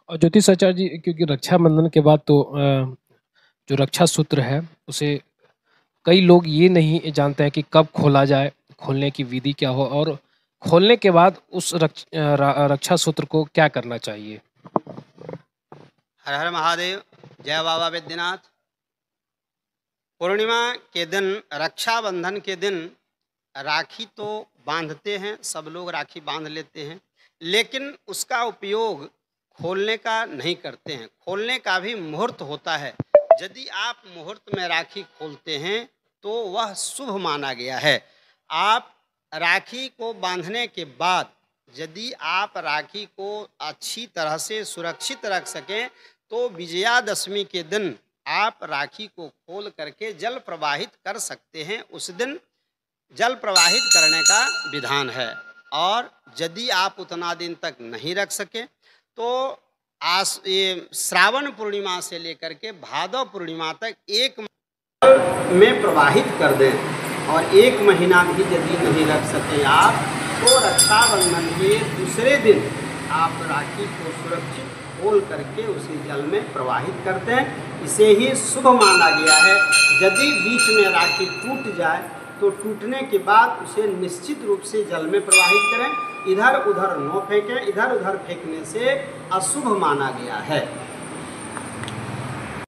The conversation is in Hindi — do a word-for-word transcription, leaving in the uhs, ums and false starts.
और ज्योतिषाचार्य जी, क्योंकि रक्षाबंधन के बाद तो अ, जो रक्षा सूत्र है उसे कई लोग ये नहीं जानते हैं कि कब खोला जाए, खोलने की विधि क्या हो और खोलने के बाद उस रक्ष अ, रा रक्षा सूत्र को क्या करना चाहिए? हर हर महादेव, जय बाबा वैद्यनाथ। पूर्णिमा के दिन, रक्षाबंधन के दिन राखी तो बांधते हैं, सब लोग राखी बांध लेते हैं, लेकिन उसका उपयोग खोलने का नहीं करते हैं। खोलने का भी मुहूर्त होता है। यदि आप मुहूर्त में राखी खोलते हैं तो वह शुभ माना गया है। आप राखी को बांधने के बाद यदि आप राखी को अच्छी तरह से सुरक्षित रख सकें तो विजयादशमी के दिन आप राखी को खोल करके जल प्रवाहित कर सकते हैं। उस दिन जल प्रवाहित करने का विधान है। और यदि आप उतना दिन तक नहीं रख सके तो आस ये श्रावण पूर्णिमा से लेकर के भादव पूर्णिमा तक एक में प्रवाहित कर दें। और एक महीना भी यदि नहीं रख सके आप तो रक्षाबंधन के दूसरे दिन आप राखी को सुरक्षित खोल करके उसे जल में प्रवाहित करते हैं। इसे ही शुभ माना गया है। यदि बीच में राखी टूट जाए तो टूटने के बाद उसे निश्चित रूप से जल में प्रवाहित करें। इधर उधर न फेंकें। इधर उधर फेंकने से अशुभ माना गया है।